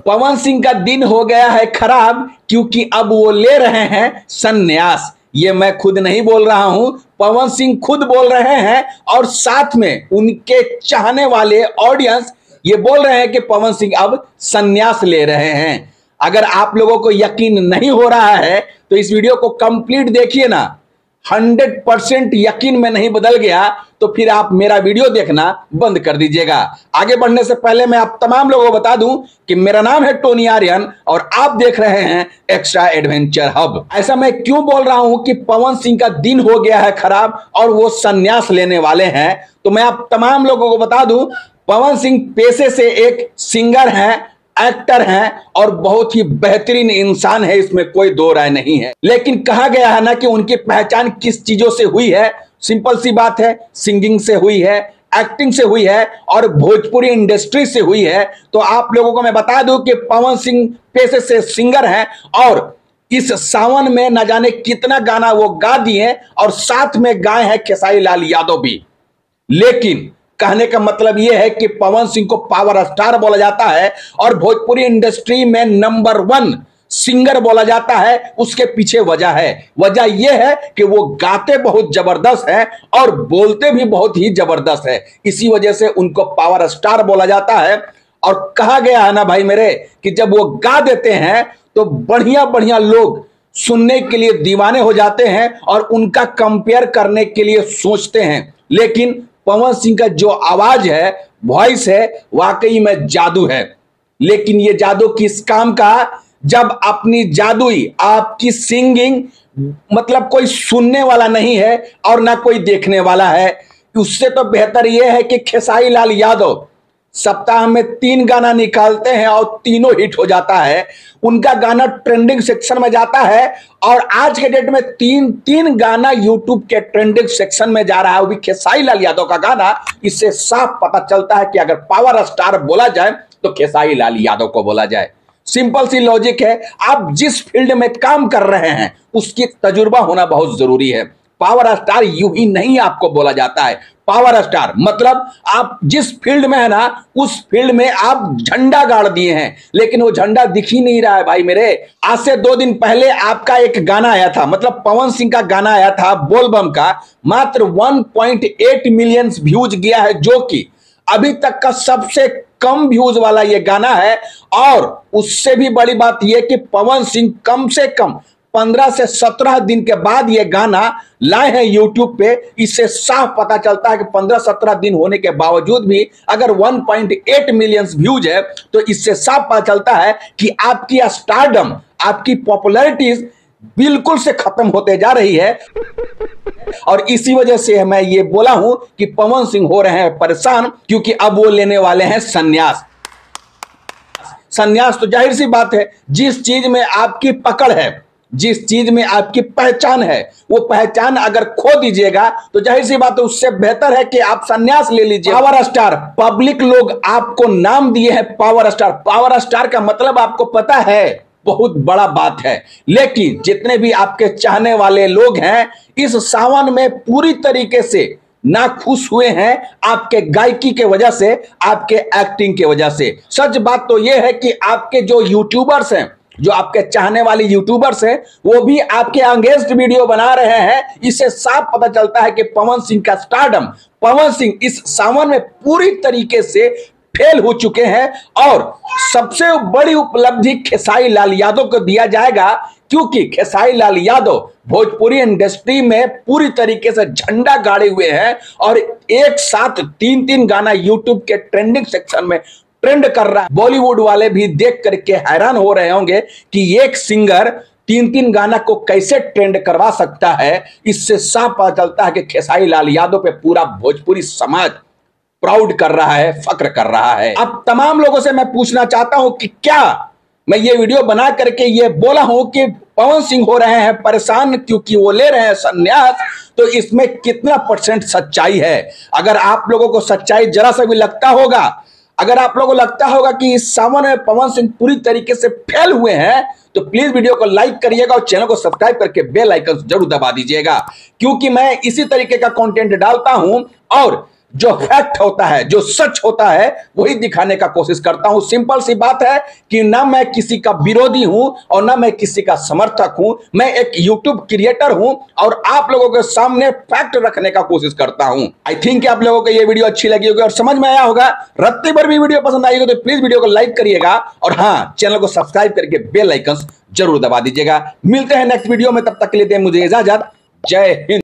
पवन सिंह का दिन हो गया है खराब, क्योंकि अब वो ले रहे हैं संन्यास। ये मैं खुद नहीं बोल रहा हूं, पवन सिंह खुद बोल रहे हैं और साथ में उनके चाहने वाले ऑडियंस ये बोल रहे हैं कि पवन सिंह अब संन्यास ले रहे हैं। अगर आप लोगों को यकीन नहीं हो रहा है तो इस वीडियो को कंप्लीट देखिए ना। 100% यकीन में नहीं बदल गया तो फिर आप मेरा वीडियो देखना बंद कर दीजिएगा। आगे बढ़ने से पहले मैं आप तमाम लोगों को बता दूं कि मेरा नाम है टोनी आर्यन और आप देख रहे हैं एक्स्ट्रा एडवेंचर हब। ऐसा मैं क्यों बोल रहा हूं कि पवन सिंह का दिन हो गया है खराब और वो संन्यास लेने वाले हैं, तो मैं आप तमाम लोगों को बता दूं, पवन सिंह पेशे से एक सिंगर हैं, एक्टर हैं और बहुत ही बेहतरीन इंसान है, इसमें कोई दो राय नहीं है। लेकिन कहा गया है ना कि उनकी पहचान किस चीजों से हुई है। सिंपल सी बात है, सिंगिंग से हुई है, एक्टिंग से हुई है और भोजपुरी इंडस्ट्री से हुई है। तो आप लोगों को मैं बता दूं कि पवन सिंह पेशे से सिंगर हैं और इस सावन में न जाने कितना गाना वो गा दिए और साथ में गाए हैं खेसारी लाल यादव भी। लेकिन कहने का मतलब यह है कि पवन सिंह को पावर स्टार बोला जाता है और भोजपुरी इंडस्ट्री में नंबर 1 सिंगर बोला जाता है। उसके पीछे वजह है, वजह यह है कि वो गाते बहुत जबरदस्त हैं और बोलते भी बहुत ही जबरदस्त है। इसी वजह से उनको पावर स्टार बोला जाता है। और कहा गया है ना भाई मेरे कि जब वो गा देते हैं तो बढ़िया बढ़िया लोग सुनने के लिए दीवाने हो जाते हैं और उनका कंपेयर करने के लिए सोचते हैं। लेकिन पवन सिंह का जो आवाज है, वॉइस है, वाकई में जादू है। लेकिन ये जादू किस काम का, जब अपनी जादुई आपकी सिंगिंग मतलब कोई सुनने वाला नहीं है और ना कोई देखने वाला है। उससे तो बेहतर यह है कि खेसारी लाल यादव सप्ताह में 3 गाना निकालते हैं और तीनों हिट हो जाता है। उनका गाना ट्रेंडिंग सेक्शन में जाता है और आज के डेट में 3 गाना यूट्यूब के ट्रेंडिंग सेक्शन में जा रहा है, वो भी खेसारी लाल यादव का गाना। इससे साफ पता चलता है कि अगर पावर स्टार बोला जाए तो खेसारी लाल यादव को बोला जाए। सिंपल सी लॉजिक है, आप जिस फील्ड में काम कर रहे हैं उसकी तजुर्बा होना बहुत जरूरी है। पावर स्टार यूं ही नहीं आपको बोला जाता है। पावर स्टार मतलब आप जिस फील्ड में है ना, उस फील्ड में आप झंडा गाड़ दिए हैं, लेकिन वो झंडा दिख ही नहीं रहा है भाई मेरे। आज से 2 दिन पहले आपका एक गाना आया था, मतलब पवन सिंह का गाना आया था बोलबम का, मात्र 1.8 मिलियन व्यूज गया है, जो कि अभी तक का सबसे कम व्यूज वाला ये गाना है। और उससे भी बड़ी बात यह कि पवन सिंह कम से कम 15 से 17 दिन के बाद ये गाना लाए हैं यूट्यूब पे। इससे साफ पता चलता है कि 15-17 दिन होने के बावजूद भी अगर 1.8 मिलियन व्यूज है तो इससे साफ पता चलता है कि आपकी स्टारडम, आपकी पॉपुलैरिटी बिल्कुल से खत्म होते जा रही है। और इसी वजह से मैं ये बोला हूं कि पवन सिंह हो रहे हैं परेशान, क्योंकि अब वो लेने वाले हैं संन्यास। संन्यास तो जाहिर सी बात है, जिस चीज में आपकी पकड़ है, जिस चीज में आपकी पहचान है, वो पहचान अगर खो दीजिएगा तो जाहिर सी बात है, उससे बेहतर है कि आप संन्यास ले लीजिए। पावर स्टार, पब्लिक लोग आपको नाम दिए हैं पावर स्टार। पावर स्टार का मतलब आपको पता है, बहुत बड़ा बात है। लेकिन जितने भी आपके चाहने वाले लोग हैं इस सावन में पूरी तरीके से ना खुश हुए हैं आपके गायकी के वजह से, आपके एक्टिंग के वजह से। सच बात तो यह है कि आपके जो यूट्यूबर्स हैं, जो आपके चाहने वाले यूट्यूबर्स हैं, वो भी आपके अगेंस्ट वीडियो बना रहे हैं। इससे साफ पता चलता है कि पवन सिंह का स्टारडम, पवन सिंह इस सावन में पूरी तरीके से फेल हो चुके हैं। और सबसे बड़ी उपलब्धि खेसारी लाल यादव को दिया जाएगा, क्योंकि खेसारी लाल यादव भोजपुरी इंडस्ट्री में पूरी तरीके से झंडा गाड़े हुए हैं और एक साथ 3 गाना यूट्यूब के ट्रेंडिंग सेक्शन में ट्रेंड कर रहा है। बॉलीवुड वाले भी देख करके हैरान हो रहे होंगे कि एक सिंगर 3 गाना को कैसे ट्रेंड करवा सकता है। इससे साफ पता चलता है कि खेसारी लाल यादव पे पूरा भोजपुरी समाज प्राउड कर रहा है, फक्र कर रहा है। अब तमाम लोगों से मैं पूछना चाहता हूं कि क्या मैं ये वीडियो बना करके ये बोला हूं कि पवन सिंह हो रहे हैं परेशान क्योंकि वो ले रहे हैं संन्यास, तो इसमें कितना % सच्चाई है? अगर आप लोगों को सच्चाई जरा सा भी लगता होगा, अगर आप लोगों को लगता होगा कि इस सावन में पवन सिंह पूरी तरीके से फेल हुए हैं, तो प्लीज वीडियो को लाइक करिएगा और चैनल को सब्सक्राइब करके बेल आइकन जरूर दबा दीजिएगा, क्योंकि मैं इसी तरीके का कंटेंट डालता हूं। और जो फैक्ट होता है, जो सच होता है, वही दिखाने का कोशिश करता हूं। सिंपल सी बात है कि ना मैं किसी का विरोधी हूं और ना मैं किसी का समर्थक हूं। मैं एक यूट्यूब क्रिएटर हूं और आप लोगों के सामने फैक्ट रखने का कोशिश करता हूं। आई थिंक आप लोगों को यह वीडियो अच्छी लगी होगी और समझ में आया होगा। रत्ती भर भी वीडियो पसंद आई हो तो प्लीज वीडियो को लाइक करिएगा और हां, चैनल को सब्सक्राइब करके बेल आइकन जरूर दबा दीजिएगा। मिलते हैं नेक्स्ट वीडियो में, तब तक के लिए दें मुझे इजाजत। जय हिंद।